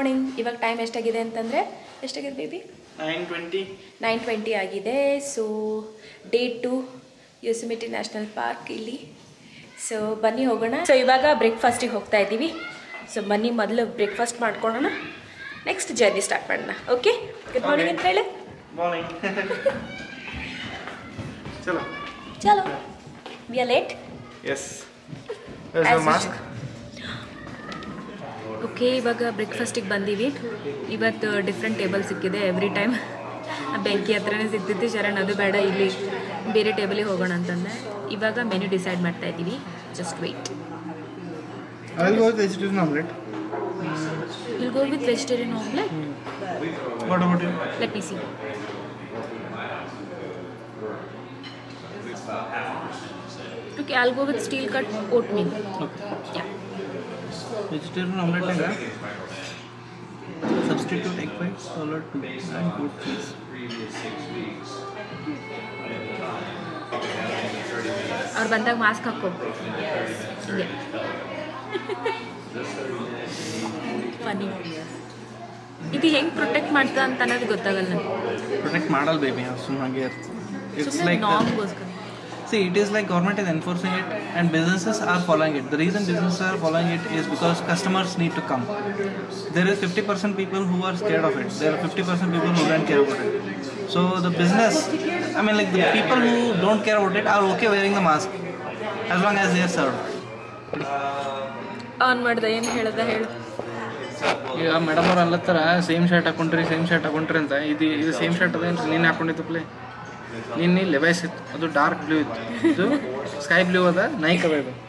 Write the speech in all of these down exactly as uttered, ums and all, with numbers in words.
Morning. ಇವಾಗ time ಎಷ್ಟಾಗಿದೆ ಅಂತಂದರೆ ಎಷ್ಟಾಗಿದೆ baby? Nine twenty nine twenty ಆಗಿದೆ. So day two Yosemite national park ಇಲ್ಲಿ. ಸೊ ಬನ್ನಿ ಹೋಗೋಣ. ಸೊ ಇವಾಗ ಬ್ರೇಕ್ಫಾಸ್ಟಿಗೆ ಹೋಗ್ತಾ ಇದ್ದೀವಿ. ಸೊ ಬನ್ನಿ ಮೊದಲು ಬ್ರೇಕ್ಫಾಸ್ಟ್ ಮಾಡ್ಕೊಳ್ಳೋಣ, ನೆಕ್ಸ್ಟ್ ಜರ್ನಿ ಸ್ಟಾರ್ಟ್ ಮಾಡೋಣ. ಓಕೆ, ಗುಡ್ ಮಾರ್ನಿಂಗ್ ಅಂತ ಹೇಳಿ. ಮಾರ್ನಿಂಗ್. ಚಲೋ ಚಲೋ. We are late. Yes. Mask. Okay, ಇವಾಗ ಬ್ರೇಕ್ಫಾಸ್ಟಿಗೆ ಬಂದೀವಿ. ಇವತ್ತು ಡಿಫ್ರೆಂಟ್ ಟೇಬಲ್ ಸಿಕ್ಕಿದೆ. ಎವ್ರಿ ಟೈಮ್ ಬೆಂಕಿ ಹತ್ರನೇ ಸಿಗ್ತಿತ್ತು. ಶರಣ್ ಅದು ಬೇಡ, ಇಲ್ಲಿ ಬೇರೆ ಟೇಬಲಿಗೆ ಹೋಗೋಣ ಅಂತಂದೆ. ಇವಾಗ ಮೆನು ಡಿಸೈಡ್ ಮಾಡ್ತಾ ಇದ್ದೀವಿ. Just wait. I'll go with vegetarian omelette. We'll go with vegetarian omelette. Hmm. What about you? Let me see. Okay, I'll go with steel cut oatmeal. Okay. Yeah. Vegetarian omelette है. Substitute egg whites, salad two, and goat cheese. ಅವ್ರು ಬಂದಾಗ mask ಹಾಕೋ. ಹಿಂಗೆ ಫನಿ. ಇದು ಹೆಂಗೆ protect ಮಾಡ್ತಾ ಅಂತ ಅನ್ನೋದು ಗೊತ್ತಾಗಲ್ಲ ನನಗೆ. ಪ್ರೊಟೆಕ್ಟ್ ಮಾಡಲ್ಲ ಬೇಬಿ, ಸುಮ್ಮನೆ ಇಟ್ಸ್ ಸುಮ್ಮನೆ ಲೈಕ್ ನಾರ್ಮ್ಗೋಸ್ಕರ. see, it is like government is enforcing it and businesses are following it. The reason businesses are following it is because customers need to come. There is fifty percent people who are scared of it. There are fifty percent people who don't care about it. So the business, I mean like the people who don't care about it are okay wearing the mask as long as they are served. On ಮಾಡ್ದೆ, ಏನು ಹೇಳ್ದ ಹೇಳು. ಈಗ madam ಅವ್ರು ಅಲ್ಲತ್ತಾರ same shirt ಹಾಕೊಂಡ್ರಿ same shirt ಹಾಕೊಂಡ್ರಿ ಅಂತ. ಇದು ಇದು ಸೇಮ್ ಶರ್ಟ್ ಅದೇನು ನೀನು ಹಾಕೊಂಡಿದ್ದು ಪ್ಲೇ. ನಿನ್ನೆ ಲೆವೈಸ್ ಇತ್ತು, ಅದು ಡಾರ್ಕ್ ಬ್ಲೂ ಇತ್ತು. ಇದು ಸ್ಕೈ ಬ್ಲೂ ಅದ, ನೈಕ್ ಅದ. ಇದು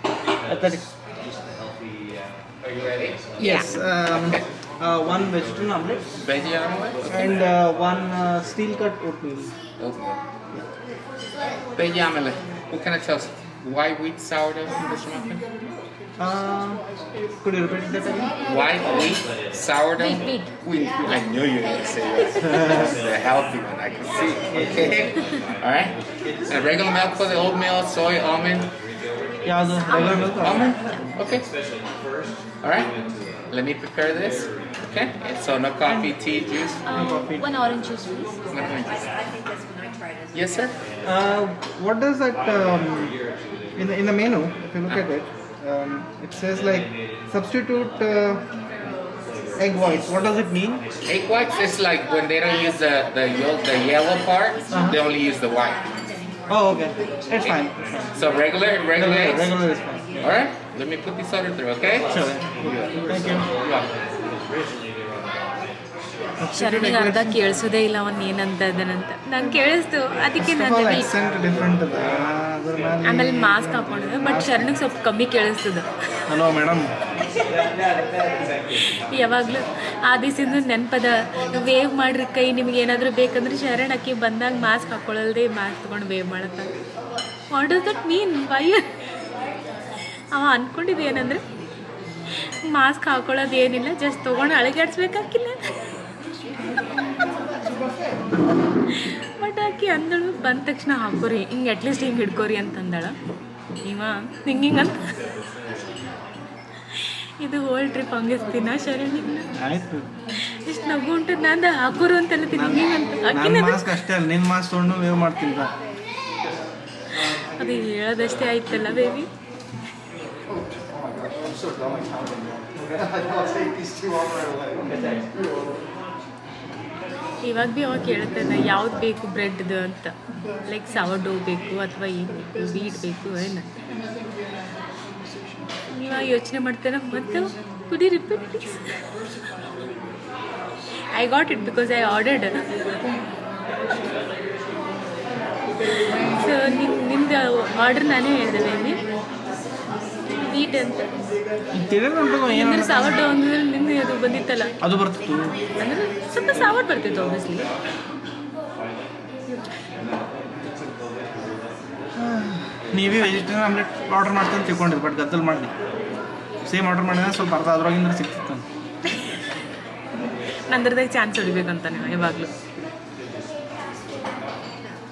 yes, um, uh, one vegetarian omelette, Vegetarian omelette, and uh, one uh, steel cut oatmeal. okay. Veggie omelette. What kind of toast? White wheat sourdough English muffin. Uh, could you repeat that again? White wheat sourdough. Wheat, wheat. Wheat. I knew you were going to say that. The healthy one, I can see. Okay. All right. And regular milk for the oatmeal, soy, almond. Yeah, the regular milk. Almond. Okay. All right. Let me prepare this. Okay. And so no coffee, tea, juice. Uh, one orange juice, please. No orange juice. Yes, sir. Uh, what does that um, in the in the menu? If you look at it, um, it says like substitute uh, egg whites. What does it mean? Egg whites is like when they don't use the the yolk, the yellow part, Uh-huh. they only use the white. Oh, okay. It's fine. It's fine. So regular, regular eggs. Regular is fine. Yeah. All right. Let me put this order through, okay? Sure. Thank you. You're welcome. ಶರಣಿಗೆ ಅರ್ಧ ಕೇಳಿಸೋದೇ ಇಲ್ಲ ಅವನು ಏನಂತ ಇದ್ದಾನಂತ. ನಂಗೆ ಕೇಳಿಸ್ತು, ಅದಕ್ಕೆ First of all, ನಾನು accent different ಅದ. ಅದ್ರ ಮೇಲೆ ಆಮೇಲೆ ಮಾಸ್ಕ್ ಹಾಕೊಂಡಿದ್ದೆ. ಬಟ್ ಶರಣಿಗೆ ಸ್ವಲ್ಪ ಕಮ್ಮಿ ಕೇಳಿಸ್ತದ. Hello madam. ಯಾವಾಗಲೂ ಆ ದಿವಸದಿಂದ ನೆನಪದ, ವೇವ್ ಮಾಡ್ರಿ ಕೈ, ನಿಮ್ಗೆ ಏನಾದರೂ ಬೇಕಂದ್ರೆ ಶರಣ್ ಅಕ್ಕಿ ಬಂದಾಗ ಮಾಸ್ಕ್ ಹಾಕೊಳ್ಳಲ್ದೆ ಮಾಸ್ಕ್ ತೊಗೊಂಡು ವೇವ್ ಮಾಡತ್ತ. What does that mean? Why? ಅವ ಅಂದ್ಕೊಂಡಿದ್ದು ಏನಂದ್ರೆ ಮಾಸ್ಕ್ ಹಾಕೊಳ್ಳೋದು ಏನಿಲ್ಲ, ಜಸ್ಟ್ ತೊಗೊಂಡು ಅಳಗಾಡ್ಸ್ಬೇಕಾಗಿಲ್ಲ. ಬಟ್ ಆಕಿ ಅಂದಳು ಬಂದ ತಕ್ಷಣ ಹಾಕೋರಿ, ಹಿಂಗೆ ಅಟ್ಲೀಸ್ಟ್ ಹಿಂಗೆ ಹಿಡ್ಕೋರಿ ಅಂತಂದಳ. ಇವ ಹಿಂಗೆ ಹಿಂಗೆ ಅಂತ ಇದು ಹೋಲ್ ಟ್ರಿಪ್ ಹಂಗಿಸ್ತೀನ ಶರಣಿಗೆ. ಆಯ್ತು. ಇಷ್ಟು ನಗು ಉಂಟು. ನಂದು ಹಾಕೋರು ಅಂತಲ್ಲ ಹಿಂಗೆ ಅಂತ. ನನ್ನ ಆಕಿನ ಮಾಸ್ಕ್ ಅಷ್ಟೇ ಅಲ್ಲ, ನಿನ್ನ ಮಾಸ್ಕ್ ತೊಗೊಂಡು ವೇವ್ ಮಾಡ್ತೀನಿ ಬಾ. ಅದು ಹೇಳೋದಷ್ಟೇ ಆಯ್ತಲ್ಲ ಬೇಬಿ. ಇವಾಗ ಭೀ ಅವಾಗ ಕೇಳ್ತಾನೆ ಯಾವ್ದು ಬೇಕು ಬ್ರೆಡ್ದು ಅಂತ. ಲೈಕ್ ಸವರ್ ಡೋ ಬೇಕು ಅಥವಾ ಏನು ಬೇಕು, ವೀಟ್ ಬೇಕು ಏನು. ಇವಾಗ ಯೋಚನೆ ಮಾಡ್ತೇನೆ ಮತ್ತು ಕುಡಿ repeat please. I got it because I ordered. So ನಿಮ್ ನಿಮ್ದು ಆರ್ಡರ್ ನಾನೇ ಹೇಳಿದೆ ಬೇಬಿ. ವೀಟ್ ಅಂತ ಅಂದ್ರೆ ಸಾವರ್ ಡೋ ಅಂದ್ರೆ ನಿನ್ನೆ ಅದು ಬಂದಿತ್ತಲ್ಲ, ಅದು ಬರ್ತಿತ್ತು. ಅಂದ್ರೆ ಸ್ವಲ್ಪ ಸಾವರ್ ಬರ್ತಿತ್ತು ಆಬ್ವಿಯಸ್ಲಿ. ನೀವೇ ವೆಜಿಟೇರಿಯನ್ ಆಮ್ಲೆಟ್ ಆರ್ಡರ್ ಮಾಡ್ತೀನಿ ತಿಳ್ಕೊಂಡಿದ್ದು, ಬಟ್ ಗದ್ದಲ್ ಮಾಡಿ ಸೇಮ್ ಆರ್ಡರ್ ಮಾಡಿದ್ರೆ ಸ್ವಲ್ಪ ಅರ್ಧ ಅದ್ರೊಳಗಿಂದ ಸಿಕ್ತಿತ್ತು. ನಂದ್ರದಾಗ ಚಾನ್ಸ್ ಹೊಡಿಬೇಕಂತ ನೀವು ಯಾವಾಗಲೂ.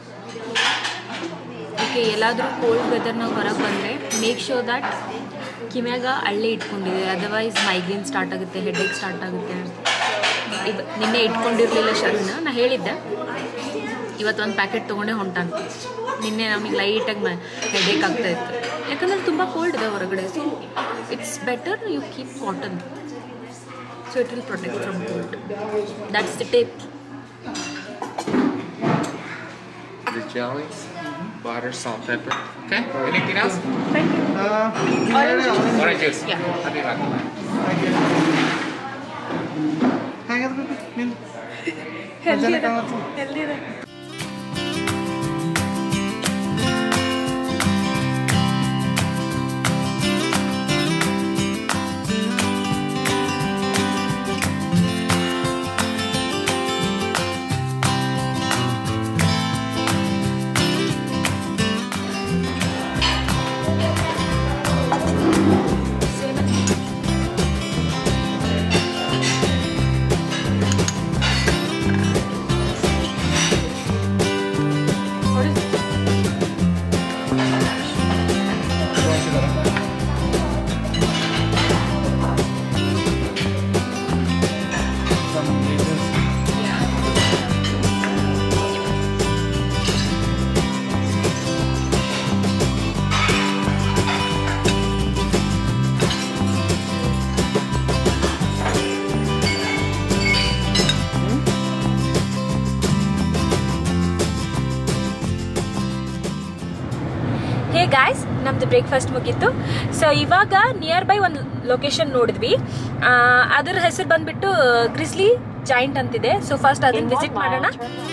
ಓಕೆ, ಎಲ್ಲಾದರೂ ಕೋಲ್ಡ್ ವೆದರ್ನಾಗ ಹೊರಗೆ ಬಂದರೆ ಮೇಕ್ ಶೋರ್ ದ್ಯಾಟ್ ಕಿವ್ಯಾಗ ಹಳ್ಳಿ ಇಟ್ಕೊಂಡಿದೆ, ಅದರ್ವೈಸ್ ಮೈಗ್ರೇನ್ ಸ್ಟಾರ್ಟ್ ಆಗುತ್ತೆ, ಹೆಡ್ಏಕ್ ಸ್ಟಾರ್ಟ್ ಆಗುತ್ತೆ. ಇದು ನಿನ್ನೆ ಇಟ್ಕೊಂಡಿರಲಿಲ್ಲ ಶರಣ, ನಾ ಹೇಳಿದ್ದೆ ಇವತ್ತೊಂದು ಪ್ಯಾಕೆಟ್ ತೊಗೊಂಡೆ ಹೊಂಟಾನ. ನಿನ್ನೆ ನಮಗೆ ಲೈಟಾಗಿ ಮ ಹೆಡ್ಏಕ್ ಆಗ್ತಾಯಿತ್ತು, ಯಾಕಂದ್ರೆ ತುಂಬ ಕೋಲ್ಡ್ ಇದೆ ಹೊರಗಡೆ. So it's better you keep cotton, so it will protect from cold. That's the tip. The jelly, butter, salt, pepper. Okay. Anything else? Thank you. Uh, Orange juice. Orange juice. Yeah. I'll be back. Thank you. ಹೇಗಿದೆ ನೀನು? Healthy ಇದೆ, healthy ಇದೆ. Hey guys, ನಮ್ದು breakfast ಮುಗೀತು. So ಇವಾಗ nearby ಒಂದು location ನೋಡಿದ್ವಿ, ಅದರ ಹೆಸರು ಬಂದ್ಬಿಟ್ಟು ಗ್ರಿಸ್ಲಿ ಜಾಯಿಂಟ್ ಅಂತಿದೆ. ಸೊ ಫಸ್ಟ್ ಅದನ್ನ ವಿಸಿಟ್ ಮಾಡೋಣ.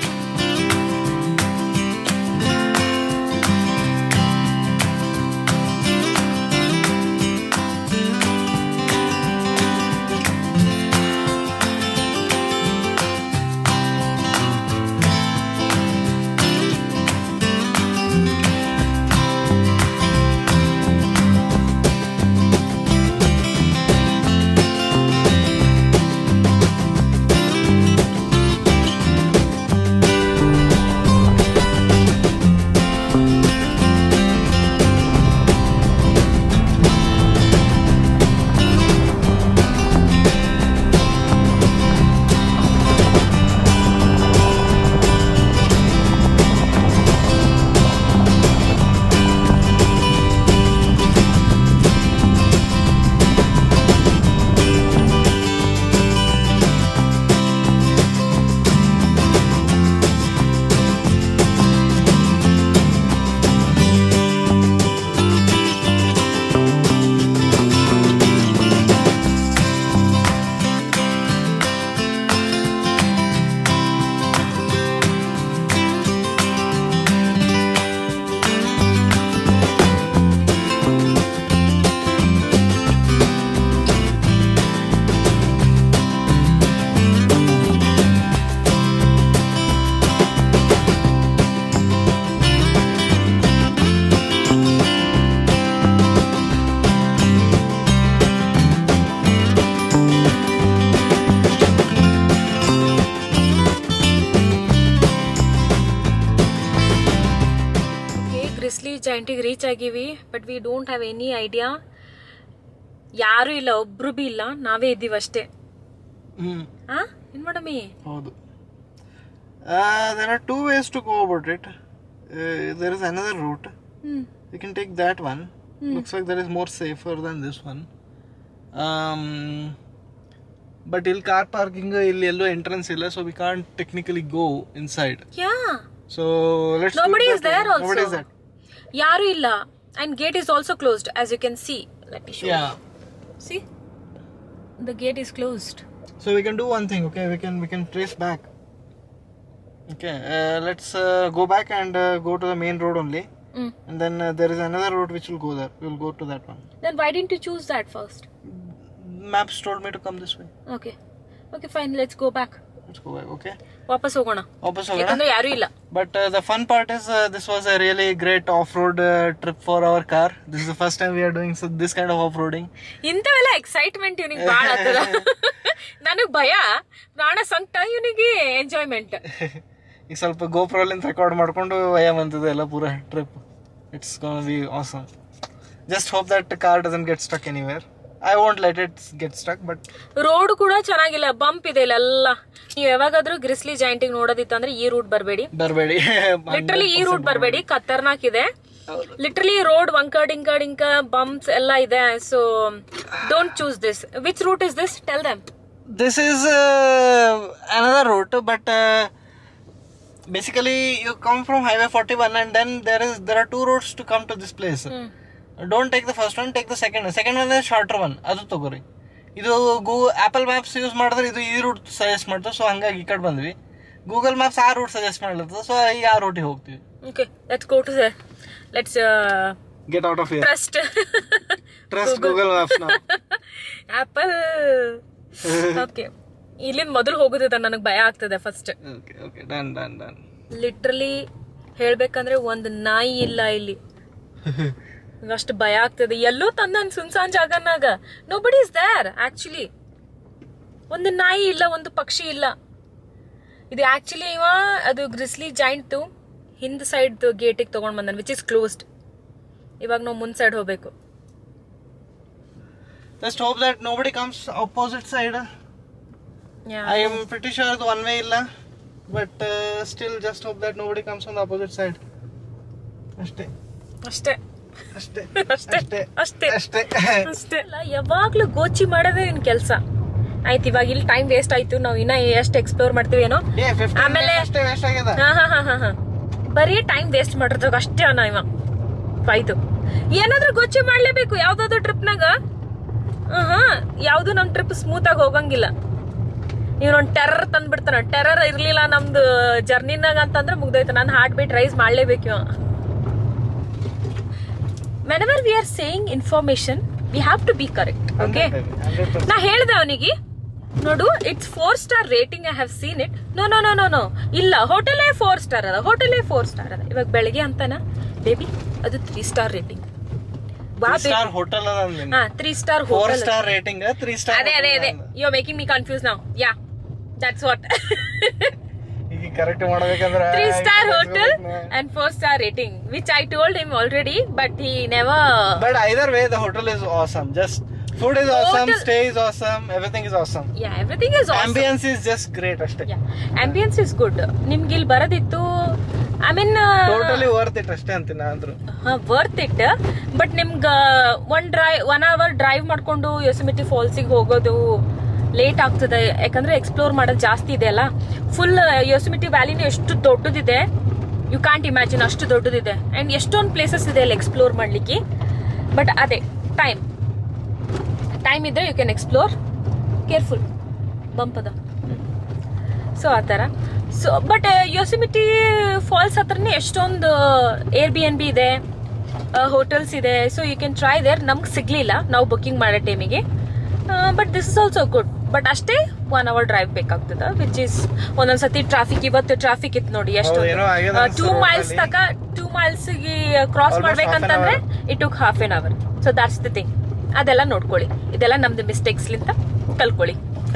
ಜಾಯಿಂಟಿಗೆ ರೀಚ್ ಆಗಿವಿ, but we don't have any idea. ಯಾರು ಇಲ್ಲ, ಒಬ್ರು ಬಿ ಇಲ್ಲ, ನಾವೇ ಇದ್ದೀವಿ ಅಷ್ಟೇ. ಹಾ ಏನ್ ಮಾಡಮಿ? ಹೌದು. There are two ways to go about it. There is another route. You can take that one. Looks like that is more safer than this one. But ಇಲ್ಲಿ ಕಾರ್ ಪಾರ್ಕಿಂಗ್ ಇಲ್ಲಿ ಎಲ್ಲೂ ಎಂಟ್ರೆನ್ಸ್ ಇಲ್ಲ, so we can't technically go inside. Yeah. So let's Nobody is there also. Nobody is there. ಯಾರು ಇಲ್ಲ, and gate is also closed, as you can see. Let me show you. Yeah. See, the gate is closed. So we can do one thing, okay? We can we can trace back. Okay, uh, let's uh, go back and uh, go to the main road only, Mm. and then uh, there is another road which will go there. We will go to that one. Then why didn't you choose that first? Maps told me to come this way. Okay, okay, fine. Let's go back. Let's go back, okay? ವಾಪಸ್ ಹೋಗೋಣ, ವಾಪಸ್ ಹೋಗೋಣ. ಯಾಕಂದ್ರೆ ಯಾರು ಇಲ್ಲ. But uh, the fun part is uh, this was a really great off-road uh, trip for our car. This is the first time we are doing so, this kind of off-roading. ಇಂಥವೆಲ್ಲ excitement ಇವನಿಗೆ ಭಾಳ ಆಗ್ತದ. ನನಗ್ ಭಯ, ಪ್ರಾಣ ಸಂಕಟ, ಇವನಿಗೆ enjoyment. ಈಗ ಸ್ವಲ್ಪ ಗೋಪ್ರೋಲಿಂದ ರೆಕಾರ್ಡ್ ಮಾಡ್ಕೊಂಡು ಭಯ ಬಂತದೆ ಎಲ್ಲ ಪೂರ trip. It's gonna be awesome. Just hope that the car doesn't get stuck anywhere. I won't let it get stuck, but road ಕೂಡ ಚೆನ್ನಾಗಿಲ್ಲ, ಬಂಪ್ ಇದೆ ಇಲ್ಲೆಲ್ಲ. ನೀವು ಯಾವಾಗಾದ್ರೂ ಗ್ರಿಸ್ಲಿ ಜಾಯಿಂಟಿಂಗ್ ನೋಡೋದಿತ್ತಂದ್ರೆ ಈ ರೂಟ್ ಬರಬೇಡಿ, ಬರಬೇಡಿ. ಲಿಟ್ರಲಿ ಈ ರೂಟ್ ಬರಬೇಡಿ, ಖತರ್ನಾಕ್ ಇದೆ. ಲಿಟ್ರಲಿ ರೋಡ್ ವಂಕ ಡಿಂಕ ಡಿಂಕ ಬಂಪ್ಸ್ ಎಲ್ಲ ಇದೆ. So don't choose this. Which route is this? Tell them. This is uh, another route, but uh, basically you come from Highway forty-one, and then there is there are two routes to come to this place. Hmm. Don't take the first one, take the second one. Second one is shorter one. ಅದು ತಗೋರಿ. ಇದು ಗೂ apple maps use ಮಾಡಿದ್ರೆ ಇದು ಈ root suggest ಮಾಡ್ತದೆ. So ಹಂಗಾಗಿ ಈ ಕಡೆ ಬಂದ್ವಿ. ಗೂಗಲ್ ಮ್ಯಾಪ್ಸ್ ಆ ರೂಟ್ ಸಜೆಸ್ಟ್ ಮಾಡ್ಲತ್ತದ. ಸೊ ಈ ಆ ರೂಟಿಗೆ ಹೋಗ್ತೀವಿ. Okay, let's go to there. Let's get out of here. Trust trust Google maps ನಾವು. ಆಪಲ್. ಓಕೆ, ಇಲ್ಲಿಂದ ಮೊದಲು ಹೋಗೋದಿದೆ, ನನಗೆ ಭಯ ಆಗ್ತದೆ first. Okay okay done done done. Literally ಹೇಳ್ಬೇಕಂದ್ರೆ ಒಂದು ನಾಯಿ ಇಲ್ಲ ಇಲ್ಲಿ. ಅಷ್ಟು ಭಯ ಆಗ್ತದೆ. ಎಲ್ಲೋ ತಂದನ್ ಸುನ್ಸಾನ್ ಜಾಗನಾಗ nobody is there. Actually ಒಂದು ನಾಯಿ ಇಲ್ಲ, ಒಂದು ಪಕ್ಷಿ ಇಲ್ಲ. ಇದು ಆಕ್ಚುಲಿ ಇವ ಅದು ಗ್ರಿಸ್ಲಿ ಜಾಯಿಂಟ್ ಹಿಂದ್ ಸೈಡ್ ಗೇಟಿಗೆ ತಗೊಂಡ್ ಬಂದನ್, ವಿಚ್ ಇಸ್ ಕ್ಲೋಸ್ಡ್. ಇವಾಗ ನಾವು ಮುಂದ್ ಸೈಡ್ ಹೋಗ್ಬೇಕು. Just hope that nobody comes opposite side. Yeah. I am pretty sure the one way illa, but uh, still just hope that nobody comes on the opposite side. ಅಷ್ಟೇ ಅಷ್ಟೇ ಅಷ್ಟೇ ಅಷ್ಟೇ ಅಷ್ಟೇ ಅಷ್ಟೇ ಅಷ್ಟೇ ಅಲ್ಲ, ಯಾವಾಗ್ಲೂ ಗೋಚಿ ಮಾಡೋದೇ ನಿನ್ ಕೆಲ್ಸ. ಆಯ್ತು, ಇವಾಗ ಇಲ್ಲಿ ಟೈಮ್ ವೇಸ್ಟ್ ಆಯ್ತು. ನಾವು ಇನ್ನ ಎಷ್ಟು ಎಕ್ಸ್ಪ್ಲೋರ್ ಮಾಡ್ತೀವಿ ಏನೋ. ಆಮೇಲೆ ಹಾ ಹಾ ಹಾ ಹಾ ಹಾ ಬರೀ ಟೈಮ್ ವೇಸ್ಟ್ ಮಾಡಿರ್ತಾಗ ಅಷ್ಟೇ ಅನ್ನ ಇವ. ಆಯ್ತು, ಏನಾದ್ರೂ ಗೋಚಿ ಮಾಡ್ಲೇಬೇಕು ಯಾವ್ದಾದ್ರು ಟ್ರಿಪ್ನಾಗ. ಹಾ ಯಾವ್ದು ನಮ್ ಟ್ರಿಪ್ ಸ್ಮೂತ್ ಆಗಿ ಹೋಗಂಗಿಲ್ಲ. ಇವ್ನೊಂದ್ ಟೆರರ್ ತಂದ್ಬಿಡ್ತಾನ. ಟೆರರ್ ಇರ್ಲಿಲ್ಲ ನಮ್ದು ಜರ್ನಿನಾಗ ಅಂತಂದ್ರೆ ಮುಗ್ದೋಯ್ತು. ನಾನು ಹಾರ್ಟ್ ಬೀಟ್ ರೈಸ್ ಮಾಡ್ಲೇಬೇಕು ಇವ. whenever we are saying information we have to be correct. Okay, ನಾ ಹೇಳ್ದೆ ಅವನಿಗೆ, ನೋಡು it's four star rating, I have seen it. No no no no no ಇಲ್ಲ, ಹೋಟೆಲೇ ಫೋರ್ ಸ್ಟಾರ್ ಅದ, ಹೋಟೆಲೇ ಫೋರ್ ಸ್ಟಾರ್ ಅದ. ಇವಾಗ ಬೆಳಿಗ್ಗೆ ಅಂತಾನ ಬೇಬಿ ಅದು ತ್ರೀ ಸ್ಟಾರ್ ರೇಟಿಂಗ್. ಹೋಟೆಲ್ ಹಾ three star four star rating three star. ಅದೇ ಅದೇ ಅದೇ you are making me confuse now. Yeah that's what. Correct ಮಾಡಬೇಕಂದ್ರೆ three star hotel and four star rating, which I told him already, but he never. But either way the hotel is awesome. Just food is awesome, hotel... stay is awesome, everything is awesome. Yeah, everything is awesome. Ambience is just great ಅಷ್ಟೇ. Yeah, ambience is good. ನಿಮ್ಗೆ ಇಲ್ಲಿ ಬರೋದಿತ್ತು, I mean totally worth it ಅಷ್ಟೇ ಅಂತೀನಿ ಅಂದ್ರು. ಹಾ worth it, but ನಿಮ್ಗೆ one drive one hour drive ಮಾಡ್ಕೊಂಡು Yosemite ಫಾಲ್ಸಿಗೆ ಹೋಗೋದು ಲೇಟ್ ಆಗ್ತದೆ. ಯಾಕಂದ್ರೆ ಎಕ್ಸ್ಪ್ಲೋರ್ ಮಾಡೋದು ಜಾಸ್ತಿ ಇದೆ ಅಲ್ಲ. ಫುಲ್ ಯೋಸೆಮಿಟಿ ವ್ಯಾಲಿನ ಎಷ್ಟು ದೊಡ್ಡದಿದೆ, ಯು ಕಾಂಟ್ ಇಮ್ಯಾಜಿನ್, ಅಷ್ಟು ದೊಡ್ಡದಿದೆ. ಅಂಡ್ ಎಷ್ಟೊಂದು ಪ್ಲೇಸಸ್ ಇದೆ ಅಲ್ಲಿ ಎಕ್ಸ್ಪ್ಲೋರ್ ಮಾಡ್ಲಿಕ್ಕೆ. ಬಟ್ ಅದೇ ಟೈಮ್ ಟೈಮ್ ಇದ್ರೆ you can explore. Careful, bump ಅದ. ಸೊ ಆ ಥರ. ಸೊ ಬಟ್ ಯೋಸೆಮಿಟಿ ಫಾಲ್ಸ್ ಹತ್ರನೇ ಎಷ್ಟೊಂದು ಏರ್ ಬಿ ಎನ್ ಬಿ ಇದೆ, ಹೋಟೆಲ್ಸ್ ಇದೆ. So you can try there. ನಮ್ಗೆ ಸಿಗ್ಲಿಲ್ಲ ನಾವು ಬುಕ್ಕಿಂಗ್ ಮಾಡೋ ಟೈಮಿಗೆ. But this is also good. But ಅಷ್ಟೇ ಒನ್ ಅವರ್ ಡ್ರೈವ್ ಬೇಕಾಗ್ತದ, ವಿಚ್ ಇಸ್ ಒಂದೊಂದ್ಸತಿ ಟ್ರಾಫಿಕ್. ಇವತ್ತು ಟ್ರಾಫಿಕ್ ಇತ್ತು ನೋಡಿ, ಎಷ್ಟು ಟೂ ಮೈಲ್ಸ್ ತಕ ಟೂ ಮೈಲ್ಸ್ ಕ್ರಾಸ್ ಮಾಡ್ಬೇಕಂತಂದ್ರೆ it took half an hour. So that's the thing. ಅದೆಲ್ಲ ನೋಡ್ಕೊಳ್ಳಿ. ಇದೆಲ್ಲ ನಮ್ದು ಮಿಸ್ಟೇಕ್ಸ್ ಲಿಂತ ಕಲ್ಕೊಳ್ಳಿ.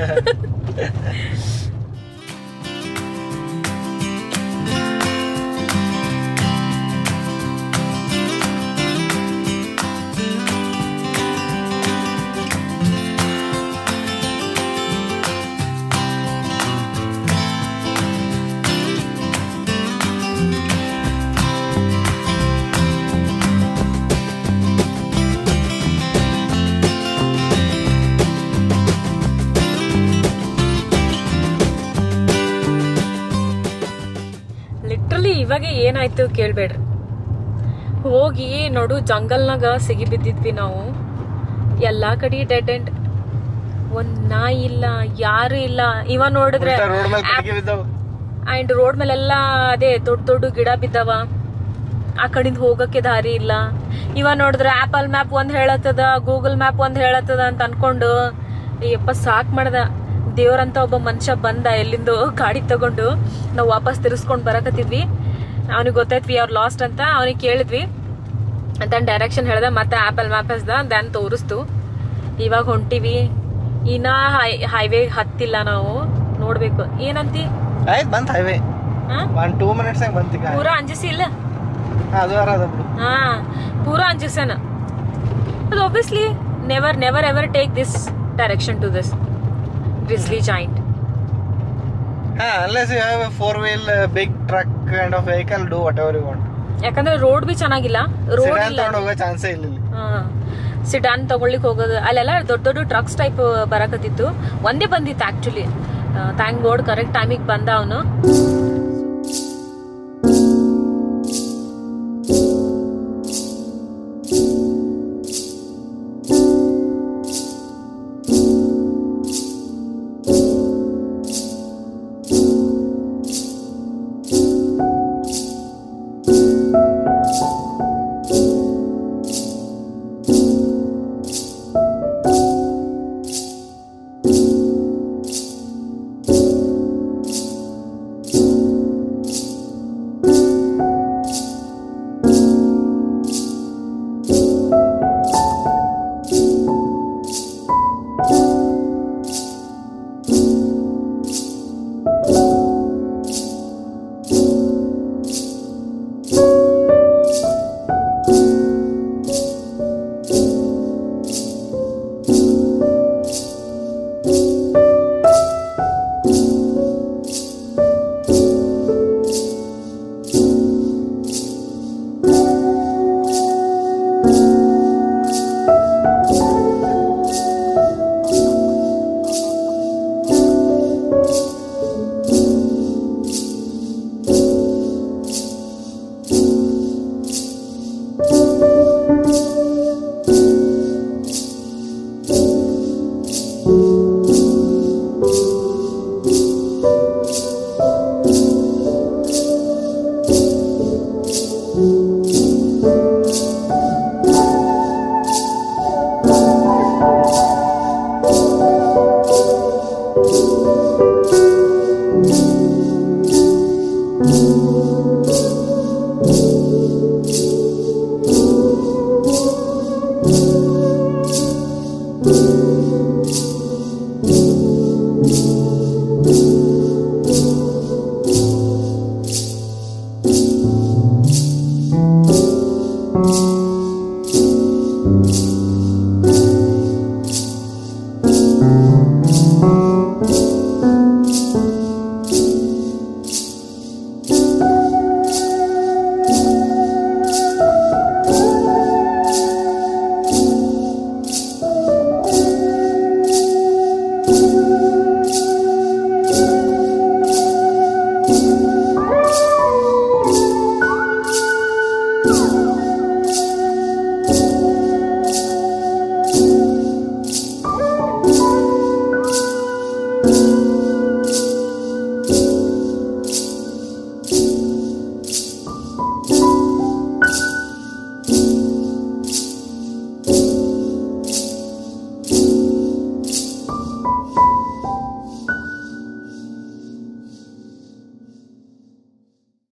ಇವಾಗ ಏನಾಯ್ತು ಕೇಳ್ಬೇಡ್ರಿ. ಹೋಗಿ ನೋಡು ಜಂಗಲ್ನಾಗ ಸಿಗಿ ಬಿದ್ದಿದ್ವಿ ನಾವು. ಎಲ್ಲಾ ಕಡೆ ಡೆಡ್ ಎಂಡ್, ಒಂದ್ ನಾಯಿ ಇಲ್ಲ, ಯಾರು ಇಲ್ಲ. ಇವ ನೋಡಿದ್ರೆ ಅಂಡ್ ರೋಡ್ ಮೇಲೆಲ್ಲ ಅದೇ ದೊಡ್ಡ ದೊಡ್ಡ ಗಿಡ ಬಿದ್ದಾವ. ಆ ಕಡೆಯಿಂದ ಹೋಗಕ್ಕೆ ದಾರಿ ಇಲ್ಲ. ಇವ ನೋಡಿದ್ರೆ ಆಪಲ್ ಮ್ಯಾಪ್ ಒಂದ್ ಹೇಳತ್ತದ, ಗೂಗಲ್ ಮ್ಯಾಪ್ ಒಂದ್ ಹೇಳತ್ತದ ಅಂತ ಅನ್ಕೊಂಡು ಯಪ್ಪ ಸಾಕ್ ಮಾಡ್ದ. ದೇವ್ರಂತ ಒಬ್ಬ ಮನುಷ್ಯ ಬಂದ ಎಲ್ಲಿಂದೋ ಗಾಡಿ ತಗೊಂಡು. ನಾವು ವಾಪಸ್ ತಿರ್ಸ್ಕೊಂಡ್ ಬರಕತ್ತಿದ್ವಿ. ಅವನಿಗೆ ಗೊತ್ತಾಯ್ತು ವಿ ಆರ್ ಲಾಸ್ಟ್ ಅಂತ. ಅವನಿಗೆ ಕೇಳಿದ್ವಿ ಅಂತ ಡೈರೆಕ್ಷನ್ ಹೇಳ್ದ. ಮತ್ತೆ ಆಪಲ್ ಮ್ಯಾಪ್ ಹಸ್ದ, ದನ್ ತೋರಿಸ್ತು. ಇವಾಗ ಹೊಂಟಿವಿ. ಇನ್ನ ಹೈವೇ ಹತ್ತಿಲ್ಲ ನಾವು. ನೋಡ್ಬೇಕು ಏನಂತಿ. ಬಂತ ಹೈವೇ ಟೂ ಮಿನಿಟ್ಸ್ ಪೂರಾ ಅಂಜಿಸಿ ಇಲ್ಲ. ಹಾ ಪೂರಾ ಅಂಜಿಸನ. But obviously, never, never ever take this direction to this Grizzly Giant. Ah, unless you have a four wheel uh, big truck kind of vehicle, do whatever you want. ಯಾಕಂದ್ರೆ road ಬಿ ಚೆನ್ನಾಗಿಲ್ಲ, road Sedan ಇಲ್ಲ, ತಗೊಂಡು ಹೋಗೋ ಚಾನ್ಸೇ ಇಲ್ಲ ಇಲ್ಲಿ. Sedan ತಗೊಳ್ಳಿಕ್ ಹೋಗೋದು ಅಲ್ಲೆಲ್ಲ ದೊಡ್ಡ ದೊಡ್ಡ ಟ್ರಕ್ಸ್ ಟೈಪ್ ಬರಕತ್ತಿತ್ತು. ಒಂದೇ ಬಂದಿತ್ತು ಆಕ್ಚುಲಿ. ಥ್ಯಾಂಕ್ ಗಾಡ್ ಕರೆಕ್ಟ್ ಟೈಮಿಗೆ ಬಂದ ಅವನು.